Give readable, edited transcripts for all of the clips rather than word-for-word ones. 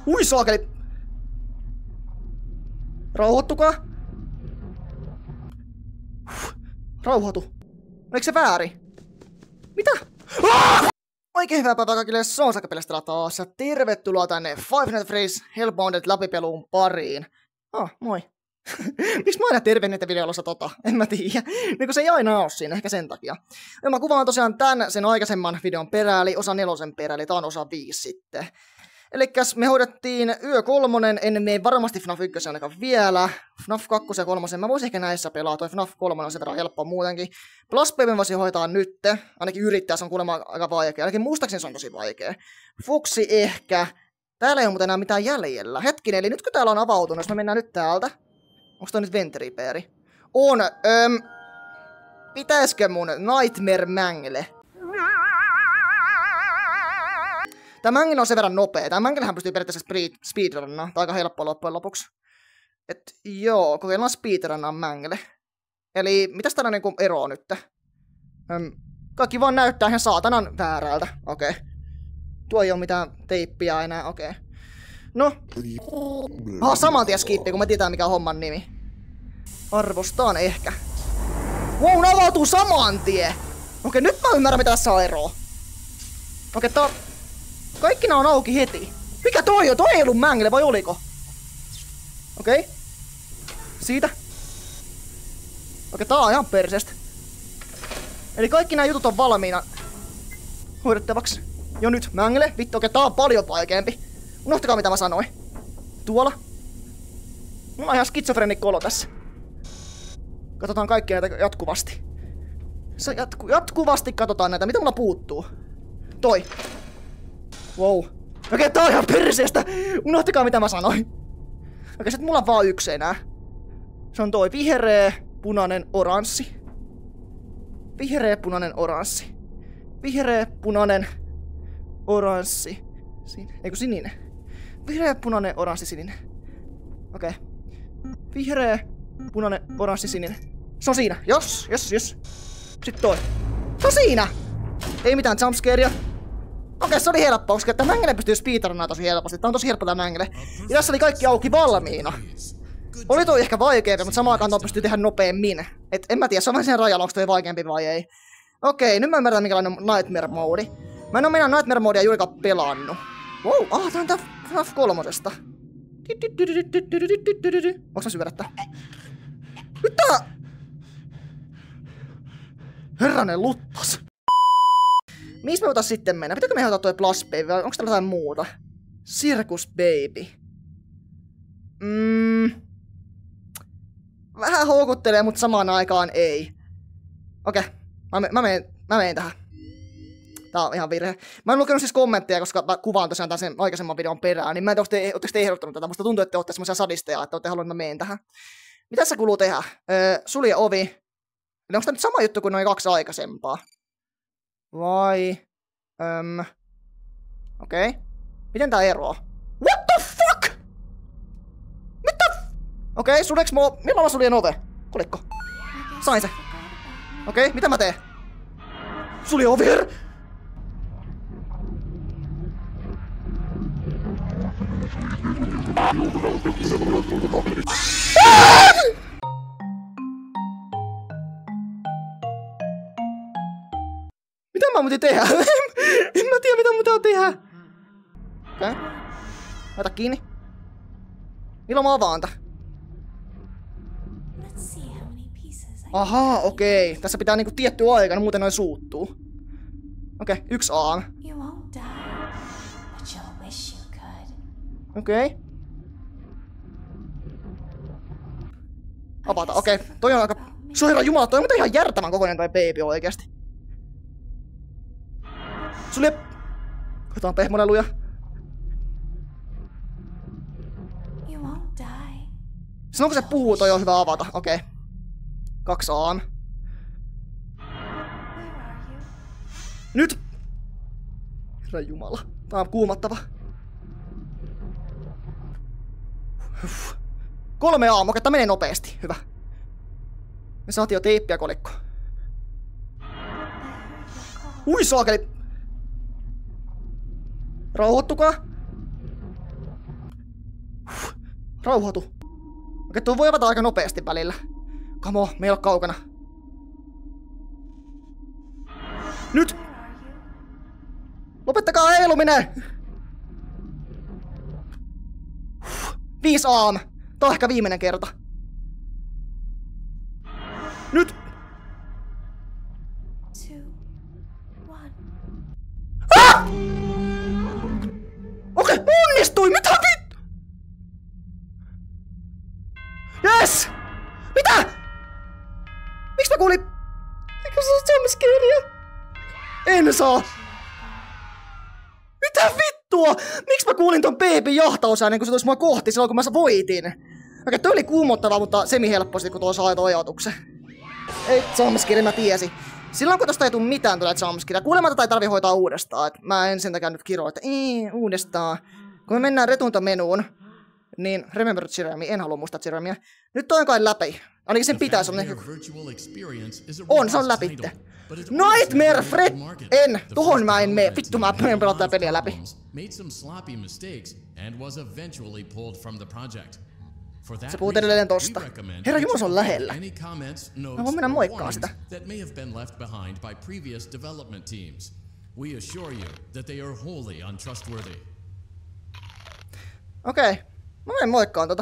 Hui saakeli! Rauhoittukaa! Rauhoitu. Oliko se väärin? Mitä? Oikein hyvää päivää kaikille, se on Sakapelestä taas ja tervetuloa tänne Five Nights at Freddy's Hellbounded läpipeluun pariin. Moi. Miksi mä aina tervehdin videolla En mä tiedä. Niin kun se ei aina oo siinä, ehkä sen takia. Ja mä kuvaan tosiaan tän sen aikaisemman videon perään, eli osa 4 perään, eli tää on osa 5 sitten. Elikkäs me hoidettiin Yö 3, en mene varmasti FNAF 1 ainakaan vielä. FNAF 2 ja 3, mä voisin ehkä näissä pelaa, toi FNAF 3 on sen verran helppoa muutenkin. Plus Baby voisin hoitaa nyt, ainakin yrittää, se on kuulemma aika vaikea, ainakin muistaakseni se on tosi vaikea. Fuksi ehkä. Täällä ei ole muuten enää mitään jäljellä. Hetkinen, eli nyt kun täällä on avautunut, jos me mennään nyt täältä. Onks toi nyt Ventripeeri? On, pitäisikö mun Nightmare Mangle? Tää Mangle on sen verran nopea. Tää Manglehän pystyy periaatteessa speedrunnaa. Tää on aika helppoa loppujen lopuksi. Et joo, kokeillaan speedrunnaa Mangle. Eli mitäs täällä niinku ero on nyt? Kaikki vaan näyttää ihan saatanan väärältä. Okei. Tuo ei oo mitään teippiä enää, okei. No. Saman tien skippi, kun me tietää mikä on homman nimi. Arvostaan ehkä. Wow, ne avautuu saman tien! Okei, nyt mä ymmärrän mitä tässä on eroa. Okei, kaikki nää on auki heti. Mikä toi on? Toi ei ollut Mangle, vai oliko? Okei. Siitä. Okei, tää on ihan perseestä. Eli kaikki nää jutut on valmiina hoidettavaksi. Jo nyt, Mangle. Vittu, okei, tää on paljon vaikeampi. Unohtakaa mitä mä sanoin. Tuolla. Mulla on ihan skitsofrenikko olo tässä. Katsotaan kaikkia näitä jatkuvasti. Jatkuvasti katsotaan näitä. Mitä mulla puuttuu? Toi. Wow. Okei, tää on ihan perseestä. Unohtakaa mitä mä sanoin. Okei, sit mulla on vaan yksi enää. Se on toi vihreä, punainen, oranssi. Vihreä, punainen, oranssi. Vihreä, punainen, oranssi. Eiku sininen. Vihreä, punainen, oranssi, sininen. Okei. Vihreä, punainen, oranssi, sininen. Se on siinä. Jos. Sitten toi. Se on siinä! Ei mitään jumpscarea. Okei, se oli helppo, koska tämä Mangle pystyy speedrunnaa tosi helposti. Tää on tosi helppo tää Mangle. Ja tässä oli kaikki auki valmiina. Oli toi ehkä vaikeampi, mutta samaan aikaan toi pystyy tehdä nopeammin. Et en mä tiedä, se on vähän sen rajalla, onko toi vaikeampi vai ei. Okei, nyt mä ymmärrän minkälainen Nightmare Mode. Mä en oo meidän Nightmare Modea juurikaan pelannut. Wow, tää on tää FNAF 3:sta. Onks mä syödättä? Nyt tää! Herranen luttas! Missä me voitais sitten mennä? Pitääkö me ottaa toi Plus Baby vai onks täällä jotain muuta? Circus Baby. Vähän houkuttelee, mutta samaan aikaan ei. Okei. Mä menen tähän. Tää on ihan virhe. Mä en lukenut siis kommentteja, koska mä kuvaan tosiaan tämän sen aikaisemman videon perään, niin mä en tiedä, ootteko te ehdottanut tätä. Musta tuntuu, että te ootte semmosia sadisteja, että ootte halunnut, että mä menen tähän. Mitä tässä kuuluu tehdä? Sulje ovi. Eli onks tää nyt sama juttu kuin noin 2 aikaisempaa? Vai... Okei. Miten tää eroaa? What the fuck? Mitä? Okei, suljeks milloin mä suljen ove? Oliko? Sain se. Okei, mitä mä teen? Sulje ovi! Mitä mä muuten tehdä? En mä tiedä mitä mun pitää tehdä. Okei. Laita kiinni. Milloin mä avaan tää? Ahaa, okei. Tässä pitää niinku tietty aika, no muuten noin suuttuu. Okei, 1 aam. Okei. Avata, okei. Toi on aika... Se on herran jumala, toi on muuten ihan järtävän kokoinen toi baby oikeesti. Sulje... Katsotaan pehmoneluja. Silloin kun se puhuu, toi on hyvä avata. Okei. 2 aam. Nyt! Herran jumala. Tää on kuumattava. 3 aam. Okei, tää menee nopeesti. Hyvä. Me saatiin jo teippiä kolikko. Ui saakeli! Rauhoittukaa. Rauhoitu. Okei, tuo voi avata aika nopeasti välillä. Come on, me ei ole kaukana. Nyt! Lopettakaa heiluminen! 5 AM. Tää on ehkä viimeinen kerta. Nyt! Ah! Okei, onnistui! Mitä vittu? Yes! Mitä? Miksi mä kuulin? Eikö se ole jumpscareia? En saa! Mitä vittua? Miksi mä kuulin ton baby-jahtausäänen, kun se tulisi mua kohti silloin, kun mä voitin? Okei, toi oli kuumottavaa, mutta semi-helpposti, kun tuo sai toi ajatuksen. Ei jumpscare, mä tiesin. Silloin kun tosta ei tuu mitään tulee jumpscarea, kuulemma tätä ei tarvi hoitaa uudestaan. Et mä en sen takia nyt kirjoa, että uudestaan. Kun me mennään retunta-menuun, niin remember Jeremy, en halua muistaa Jeremyä. Nyt toi on kai läpi. Ainakin sen pitäisi olla. On, se on läpi. Nightmare Fred! En! Tuohon mä en mene. Vittu mä en pelata peliä läpi. Se puhuu edelleen tosta. Herra Jumala, se on lähellä. Mä voin mennä moikkaan sitä. Okei. Mä menen moikkaan tota.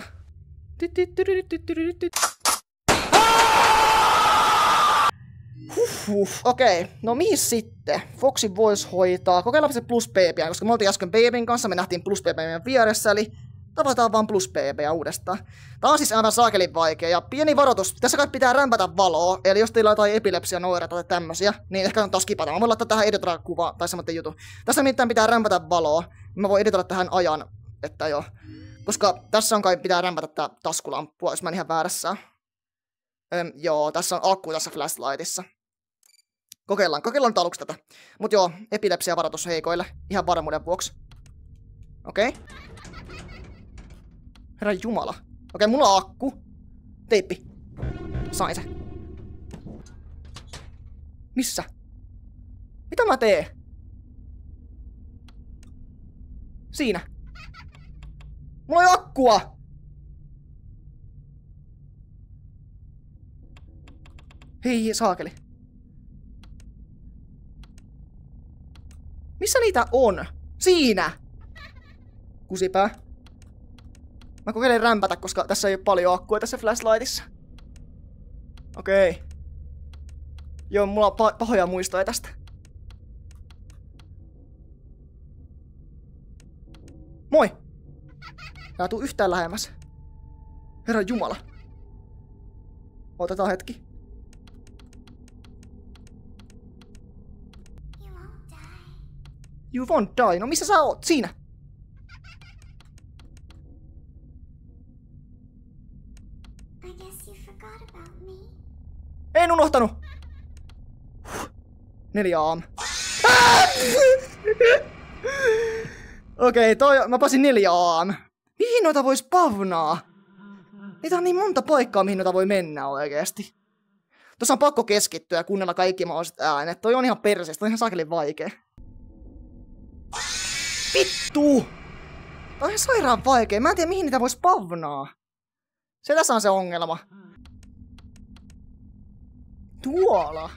Okei. No mihin sitten? Foxy voisi hoitaa. Kokeillaan se plus BBä, koska me oltiin äsken BBn kanssa, me nähtiin plus BB meidän vieressä, eli tavataan vaan plus BBä uudestaan. Tää on siis aivan saakelin vaikea, ja pieni varoitus, tässä kai pitää rämpätä valoa, eli jos teillä on jotain epilepsia, noireita tai tämmösiä, niin ehkä kannattaa skipata. Mä voin laittaa tähän editoida kuva tai semmoinen juttu. Tässä nimittäin pitää rämpätä valoa, niin mä voin editoida tähän ajan, että joo. Koska tässä on kai pitää rämpätä tää taskulamppua, jos mä en ihan väärässä. Joo, tässä on akku tässä flashlightissa. Kokeillaan nyt aluksi tätä. Mut joo, epilepsia varoitus heikoille, ihan varmuuden vuoksi. Okei. Herra Jumala. Okei, mulla on akku. Teippi. Sain se. Missä? Mitä mä teen? Siinä. Mulla on akkua! Hei, saakeli. Missä niitä on? Siinä! Kusipää. Mä kokeilen rämpätä, koska tässä ei ole paljon akkua tässä flashlightissa. Okei. Joo, mulla on pahoja muistoja tästä. Moi! Älä tuu yhtään lähemmäs. Herra Jumala. Otetaan hetki. You won't die. No missä sä oot? Siinä. En unohtanut. 4 AM. Okei, mä pasin 4 AM. Mihin noita vois pavnaa? Niitä on niin monta paikkaa, mihin noita voi mennä oikeesti. Tuossa on pakko keskittyä ja kuunnella kaikki mahdolliset äänet. Toi on ihan perseestä, toi on ihan saakelin vaikea. Vittu! Toi on ihan sairaan vaikea. Mä en tiedä mihin niitä vois pavnaa. Se tässä on se ongelma. Tuolla.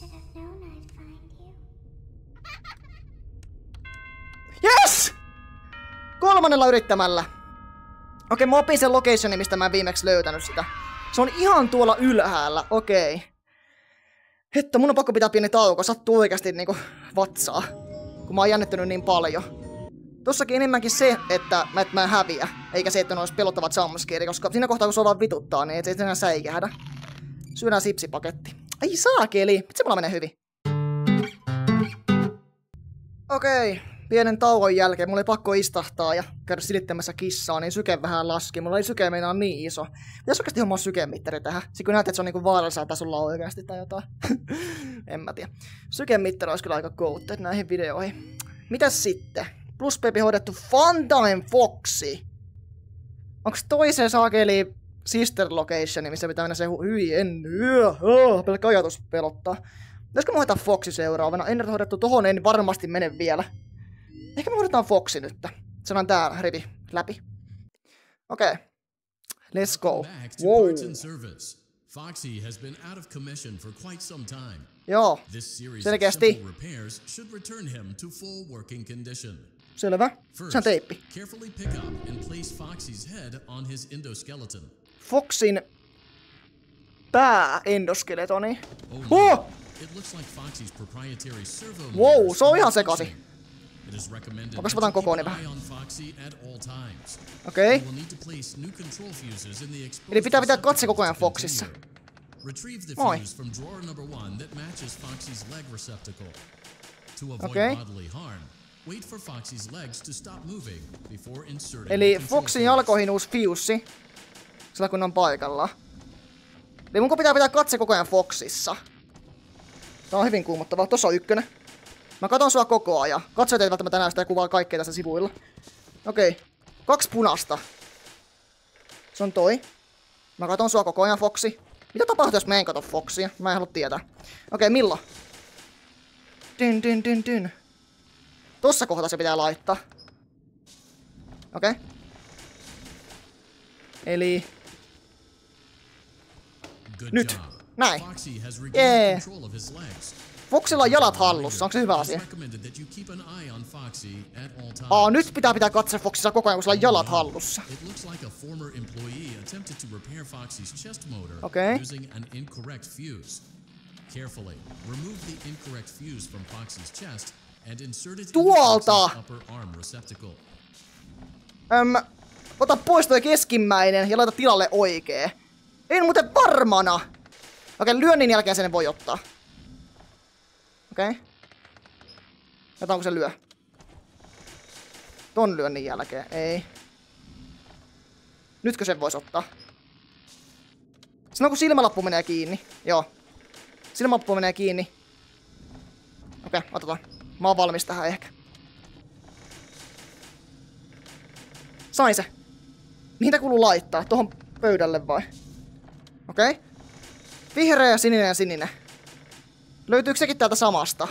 Yes! 3. yrittämällä. Okei, mä opin sen locationin, mistä mä en viimeksi löytänyt sitä. Se on ihan tuolla ylhäällä, okei. Että mun on pakko pitää pieni tauko, sattuu oikeasti niinku vatsaa. Kun mä oon jännittynyt niin paljon. Tossakin enemmänkin se, että mä en häviä. Eikä se, että ne olisi pelottavat jumpscare, koska siinä kohtaa kun se vaan vituttaa, niin ei se enää säikähdä. Syödään sipsipaketti. Ai saakeli, se mulla menee hyvin. Okei. Pienen tauon jälkeen mulla oli pakko istahtaa ja käydä silittämässä kissaa, niin syke vähän laski. Mulla ei syke meinaa niin iso. Pitäis oikeesti hommaa sykemittari tähän. Sitten kun näet, että se on niinku vaarallisella tasolla oikeasti tai jotain. En mä tiedä. Sykemittari olisi kyllä aika goated näihin videoihin. Mitäs sitten? Plus Baby hoidettu Funtime Foxy. Onks toiseen saakeli sister locationi, missä pitää mennä se hyi en pelkkä ajatus pelottaa. Pitäisikö me hoitaa Foxy seuraavana? En hoidettu tohon, en varmasti mene vielä. Ehkä me hoidetaan Foxy nyt. Saadaan tää rivi läpi. Okei. Let's go. Welcome back to Wow. Parts and Service. Foxy has been out of commission for quite some time. Joo. This series of Selkeästi. simple repairs should return him to full working condition. Selvä. Se First, on teippi. carefully pick up and place Foxy's head on his endoskeleton. Foxin pää-endoskeletoni. Oh, Oh! no. It looks like Foxy's proprietary servo Wow, motors se on are ihan malfunctioning. sekaisin. It is recommended Onpas that mä otan you keep kokooni an vähän. eye on Foxy at all times. Okei. You will need to place new control fuses in the exposed Eli pitää pitää katse koko ajan receptacles to Foxissa. continue. Retrieve the Moi. fuse from drawer number 1 that matches Foxy's leg receptacle. To avoid Okei. bodily harm, wait for Foxy's legs to stop moving before inserting Eli the control Foxin fuse. jalkoihin uusi fiussi. Sillä kun on paikallaan. Eli mun pitää pitää katse koko ajan Foxissa. Tää on hyvin kuumottavaa. Tossa on ykkönen. Mä katon sua koko ajan. Katsojat ei välttämättä näe sitä ja kuvaa kaikkea tässä sivuilla. Okei. 2 punasta. Se on toi. Mä katon sua koko ajan, Foxy. Mitä tapahtuu, jos mä en kato Foxia? Mä en halua tietää. Okei, milloin? Dyn. Tossa kohtaa se pitää laittaa. Okei. Eli... Good Nyt. job. Näin. Foxy has Jee. regained control of his legs. Foxilla on jalat hallussa. Onko se hyvä asia? It's recommended that you keep an eye on Foxy at all times. Nyt pitää katse Foxissa koko ajan, kun sillä on jalat hallussa. It looks like a former employee attempted to repair Foxy's chest motor Okay. using an incorrect fuse. Carefully, remove the incorrect fuse from Foxy's chest and insert it Tuolta! into Foxy's upper arm receptacle. Ota pois toi keskimmäinen ja laita tilalle oikee. Ei muuten varmana. Okei, lyönnin jälkeen sen voi ottaa. Okei. Jotaanko se lyö? Ton lyönnin jälkeen, ei. Nytkö sen voisi ottaa? Silloin kun silmälappu menee kiinni. Joo. Silmälappu menee kiinni. Okei, otetaan. Mä oon valmis tähän ehkä. Sain se. Mihin tää kuuluu laittaa? Tuohon pöydälle vai? Okei. Vihreä ja sininen ja sininen. Löytyykö sekin täältä samasta?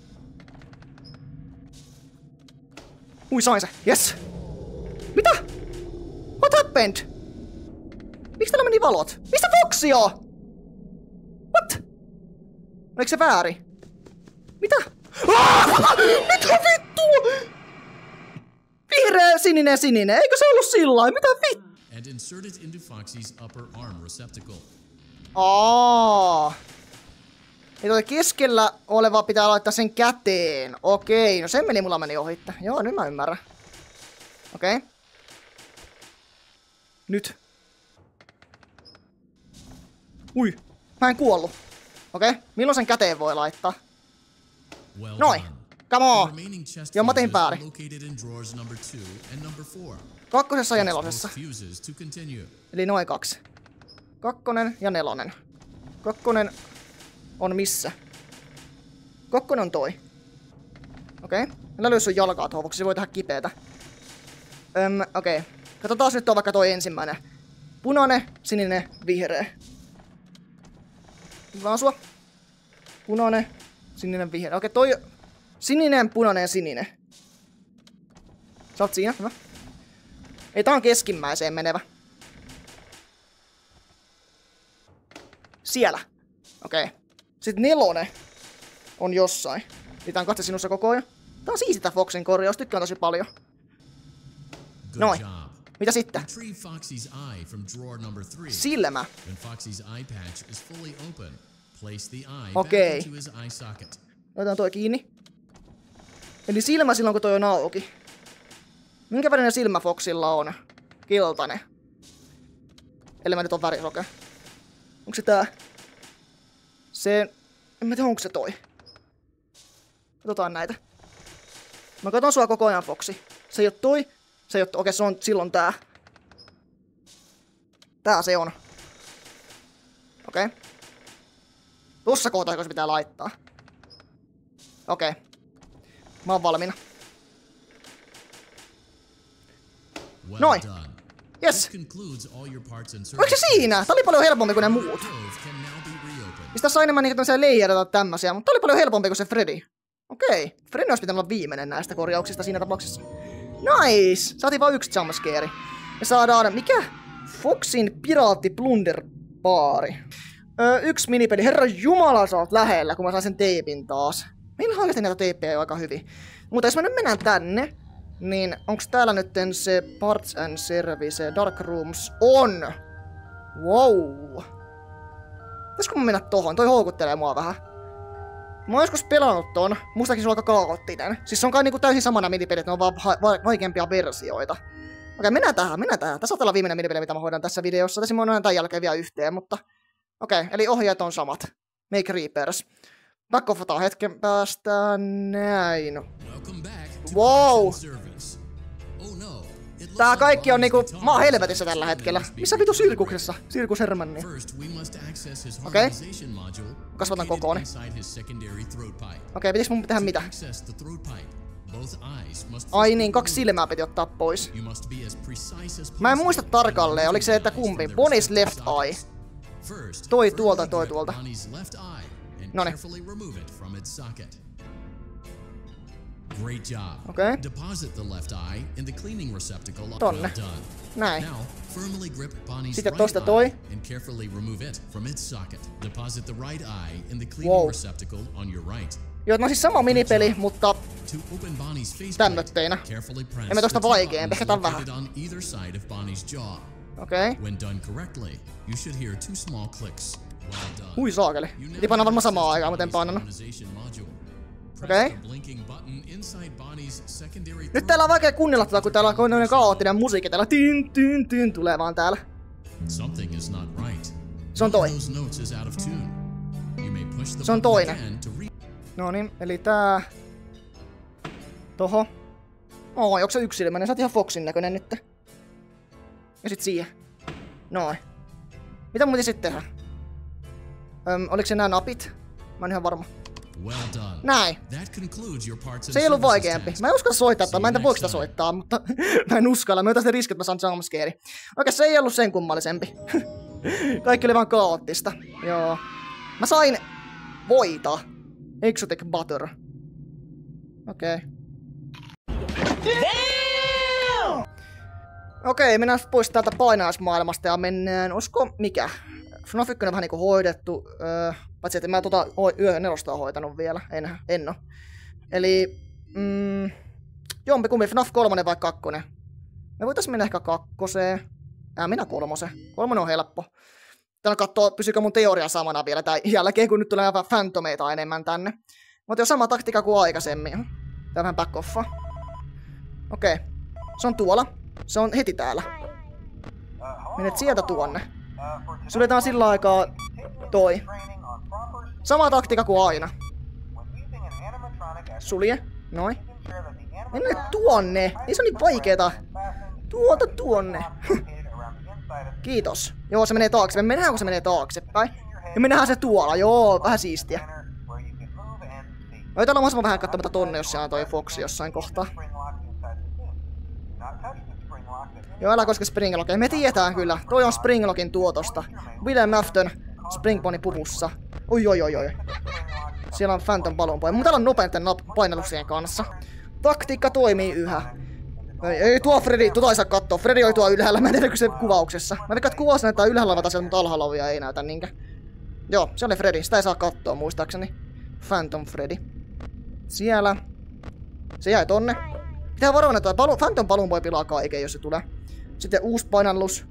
Sain se. Yes. Mitä? What happened? Miksi täällä meni valot? Mistä Foxy on? What? Oliko se väärin? Mitä? Mitä vittua? Vihreä, sininen. Eikö se ollut sillain? Mitä vittua? And insert it into Foxy's upper arm receptacle. Eli toi keskellä oleva pitää laittaa sen käteen. Okei, no sen mulla meni ohitte. Joo, nyt mä ymmärrän. Okei. Nyt. Mä en kuollut. Okei, milloin sen käteen voi laittaa? Well Noin. done. Come The on. remaining chest Joo, mä tein fuses are väärin. located in drawers number 2 and number 4. 2. ja Expose 4. fuses to continue. Eli noin 2. 2 ja 4. 2 on missä? 2 on toi. Okei. Mä löydän sun jalkaa tuohon, se voi tehdä kipeätä. Okei. Katsotaan nyt on vaikka toi ensimmäinen. Punainen, sininen, vihreä. Vaan sua. Punainen, sininen, vihreä. Okei, toi... Sininen, punainen ja sininen. Sä oot siinä, hyvä. Ei, tää on keskimmäiseen menevä. Siellä. Okei. Sitten 4 on jossain. Pitää katse sinussa koko ajan. Tää on siisti tää Foxin korjaus, tykkään tosi paljon. Good Noin. job. Mitä sitten? Retrieve Foxy's eye from drawer number 3. Silmä. When Foxy's eye patch is fully open, place the eye Okay. back into his eye socket. Otetaan toi kiinni. Eli silmä silloin kun toi on auki. Minkä värinen silmä Foxilla on? Keltainen. Eli mä nyt on värisokea. Onko se tää? Se... En mä tiedä onko se toi. Katsotaan näitä. Mä katon sua koko ajan, Foxy. Se ei oo toi. Se ei oo toi. Okei, se on silloin tää. Tää se on. Okei. Tuossa kohtaa, kun se pitää laittaa. Okei. Mä oon valmiina. Well Noin. done. Yes. This concludes all your parts and Oliko se services. siinä? Tää oli paljon helpompi kuin ne muut. Cove can now be reopened. Mistä saa enemmän niitä tämmöisiä leijereitä tämmösiä, mutta tää oli paljon helpompi kuin se Freddy. Okei. Freddy olisi pitänyt olla viimeinen näistä korjauksista siinä tapauksessa. Nice! Saatiin vaan 1 jumpscare. Ja saadaan... Mikä? Foxin piraatti plunderbaari. Yksi minipeli. Herra jumala, sä oot lähellä, kun mä saan sen teipin taas. Meillä oikeasti näitä teippejä jo aika hyvin. Mutta jos mä nyt mennään tänne, niin onks täällä nyt se Parts and Service, Dark Rooms? On! Wow! Pitäisikö mä mennä tohon? Toi houkuttelee mua vähän. Mä oon joskus pelannut ton. Mustakin se on aika kaoottinen. Siis se on kai niinku täysin samana minipelit, ne on vaan vaikeampia versioita. Okei, mennään tähän. Tässä on tällä viimeinen minipeli, mitä mä hoidan tässä videossa. Tässä mä oon tämän jälkeen vielä yhteen, mutta... Okei, eli ohjeet on samat. Make Reapers. Backoffataan hetken päästä. Näin. Wow! Tää kaikki on niinku... Mä oon helvetissä tällä hetkellä. Missä vitu sirkuksessa? Sirkus Hermanni. Okei. Kasvatan kokooni. Okei, pitäis mun tehdä mitä? Ai niin, 2 silmää piti ottaa pois. Mä en muista tarkalleen, oliko se, että kumpi? Bonnie's left eye. Toi tuolta. Noniin. Great job. Okay. Deposit the left eye in the cleaning receptacle. Tonne. Well done. Näin. Now, firmly grip Bonnie's Sitten right tosta toi. eye and carefully remove it from its socket. Deposit the right eye in the cleaning receptacle on your right. Joo, no siis sama minipeli, mutta To open Bonnie's faceplate, tämmötteinä. carefully press Emme tosta the vaikeampi, ehkä tän buttons vähän. located on either side of Bonnie's jaw. Okei. When done correctly, you should hear 2 small clicks. Well done. Hui saakeli. You now Piti panna varmaan samaan access aikaan, mutta en Bonnie's painanut. organization module. Press Okei. the blinking button inside Bonnie's secondary Nyt täällä on vaikea kuunnella tätä, kun täällä on noinen kaoottinen musiikki. Täällä tyn tulee vaan täällä. Something is not right. Se on One toi. of those notes is out of tune. You may push the Se on button toinen. again to read. Noniin, eli tää... Toho. Onko se yksilmäinen? Sä oot ihan Foxin näköinen nyt. Ja sit siihen. Noin. Mitä mun sit tehdä? Oliko se nää napit? Mä en ihan varma. Well done. Näin. That concludes your parts and Se ei ollut services vaikeampi. task. Mä en uskalla soittaa tätä. Mä en tiedä voiko sitä See you next soittaa, mutta mä en uskalla. Mä otan sitä riski, että mä saan jumpscare. Okei, se ei ollut sen kummallisempi. Kaikki oli vaan kaoottista. Joo. Mä sain voita. Exotic butter. Okei. Okei, mennään pois täältä painajaismaailmasta ja mennään... Olisiko mikä? FNAF 1 on vähän niinku hoidettu. Paitsi että mä yö 4 on hoitanut vielä. En oo. Eli... jompikumpi FNAF 3 vai 2. Me voitais mennä ehkä 2. Minä 3. 3 on helppo. Täällä kattoo, pysyykö mun teoria samana vielä tää jälkeen, kun nyt tulee vähän fantomeita enemmän tänne. Mutta jo sama taktiikka kuin aikaisemmin. Tää vähän backoffa. Okei. Se on tuolla. Se on heti täällä. Menet sieltä tuonne. Suljetaan sillä aikaa toi. Sama taktiikka kuin aina. Sulje. Noin. Mennään tuonne. Ei se on niin vaikeeta. Tuolta tuonne. Kiitos. Joo, se menee taakse. Me mennään, kun se menee taaksepäin. Ja me nähdään se tuolla. Joo, vähän siistiä. Oitetaan mahdollisimman vähän katsomatta tonne, jos siellä on toi Foxi jossain kohtaa. Joo, älä koske Springlockia. Me tiedetään kyllä. Toi on Springlockin tuotosta. William Afton Springpony puvussa. Oi. Siellä on Phantom Balloon Boy. Mun täällä on nopeenten painelluksien kanssa. Taktiikka toimii yhä. Ei tuo Freddy, tuota ei saa kattoo. Freddy oli tuo ylhäällä, mä en tiedä se kuvauksessa. Mä veikkaan, että kuvaus näyttää ylhäällä olevat asiat, mutta alhaalla olevia ei näytä niinkään. Joo, se oli Freddy, sitä ei saa kattoo muistaakseni. Phantom Freddy. Siellä. Se jäi tonne. Pitää varoa, että Phantom Balloon Boy pilaa kaiken, jos se tulee. Sitten uusi painallus.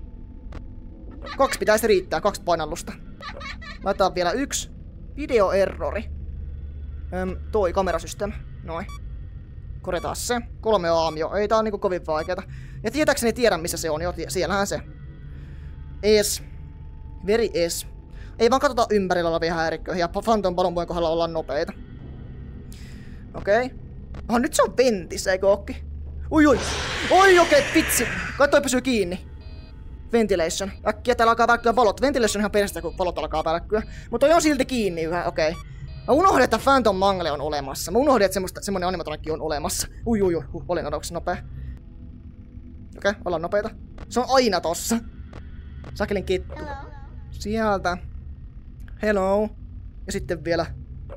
2 pitäisi riittää, 2 painallusta. Laitetaan vielä 1. Videoerrori. Toi kamerasysteemi. Noin. Korjataan se. 3 aamio. Ei tää on niinku kovin vaikeeta. Ja tietääkseni tiedän missä se on jo. Siellähän se. Es. Very es. Ei vaan katsota ympärillä olevia häirikköjä. Ja Phantom Balloon Boyn kohdalla ollaan nopeita. Okei. Nyt se on ventis, eikö ookin? Oi okei, vitsi. Kai toi pysyy kiinni. Ventilation. Äkkiä täällä alkaa välkkyä valot. Ventilation on ihan peristä, kun valot alkaa välkkyä. Mutta toi on silti kiinni yhä, okei. Mä unohdin, että Phantom Mangle on olemassa. Mä unohdin, että semmonen animatronikki on olemassa. Olin odoksi nopea. Okei, ollaan nopeita. Se on aina tossa. Sakelin kettu. Sieltä. Hello. Ja sitten vielä.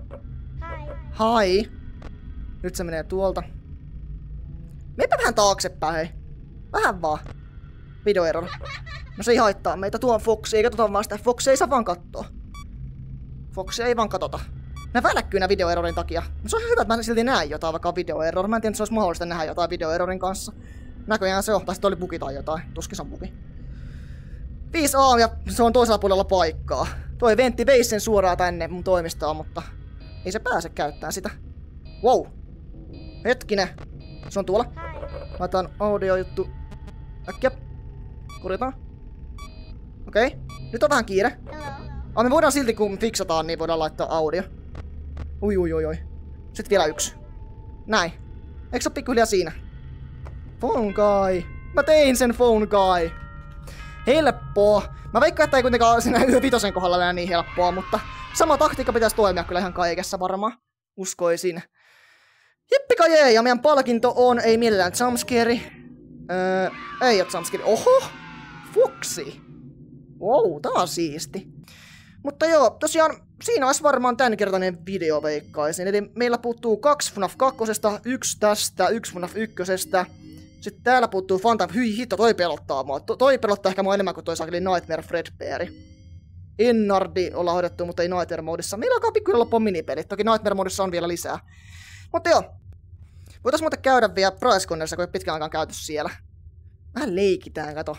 Hi. Nyt se menee tuolta. Meipä vähän taaksepäin, hei. Vähän vaan. Video error. No se ei haittaa meitä, tuo on Foxy, ei katsota vaan sitä. Foxy ei saa vaan kattoo. Foxy ei vaan katota. Nää välkkyy nää video errorin takia. No se on hyvä, että mä silti näen jotain, vaikka on video error. Mä en tiedä, että se olisi mahdollista nähdä jotain video errorin kanssa. Näköjään se on, tai sitten oli bugi tai jotain. Tuskin se on bugi. 5A ja se on toisella puolella paikkaa. Toi ventti veisi sen suoraan tänne mun toimistoon, mutta ei se pääse käyttämään sitä. Wow. Hetkinen. Se on tuolla. Laitan audio-juttu. Äkkiä. Kurjataan. Okei. Nyt on vähän kiire. Me voidaan silti kun fiksataan, niin voidaan laittaa audio. Ui. Sitten vielä yksi. Näin. Eikö se oo pikkuhiljaa siinä? Phone guy. Mä tein sen phone guy. Helppoa. Mä veikkaan, että ei kuitenkaan siinä vitosen kohdalla enää niin helppoa, mutta sama taktiikka pitäisi toimia kyllä ihan kaikessa varmaan. Uskoisin. Jippikajee, ja meidän palkinto on, ei millään jumpscare. Ei oo jumpscare. Oho! Foxy. Wow, tää on siisti. Mutta joo, tosiaan siinä olisi varmaan tämänkertainen video veikkaisin. Eli meillä puuttuu 2 FNAF 2, 1 tästä, 1 FNAF 1. Sitten täällä puuttuu Phantom. Hyi hitto, toi pelottaa mua. Toi pelottaa ehkä mua enemmän kuin toi saakeli Nightmare Fredbear. Ennardi ollaan hoidettu, mutta ei Nightmare-moodissa. Meillä alkaa pikkuhiljaa loppua minipelit. Toki Nightmare-moodissa on vielä lisää. Mutta joo. Voitais muuten käydä vielä Pricecornerissa, kun ei pitkään aikaan käyty siellä. Vähän leikitään, kato.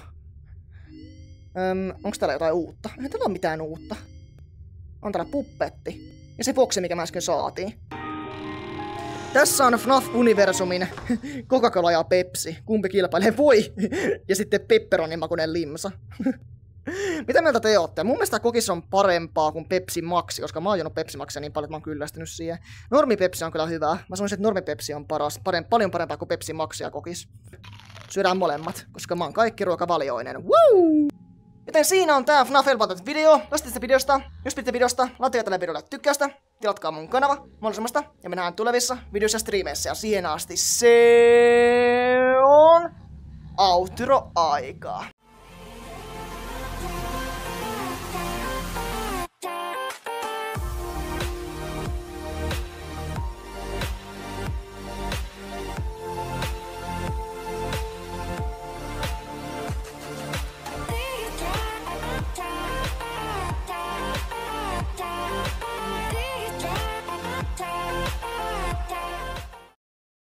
Onks täällä jotain uutta? Ei täällä ole mitään uutta. On täällä puppetti. Ja se Foxy, mikä mä äsken saatiin. Tässä on FNAF-universumin Coca-Cola ja Pepsi. Kumpi kilpailee? Voi! Ja sitten pepperonin makuinen limsa. Mitä mieltä te ootte? Mun mielestä kokis on parempaa kuin Pepsi Maxi, koska mä oon juonut Pepsi Maxia niin paljon, että mä oon kyllästynyt siihen. Normi Pepsi on kyllä hyvää. Mä sanoisin, että Normi Pepsi on paras. Paljon parempaa kuin Pepsi Maxi ja kokis. Syödään molemmat, koska mä oon kaikki ruokavalioinen. Woo! Joten siinä on tää FNAF Helpotet video. Jos tästä videosta, laittakaa tälle videolle tykkäystä, tilatkaa mun kanava, mahdollisemmasta, ja me nähdään tulevissa videoissa ja striimeissä. Ja siihen asti se on outro-aikaa.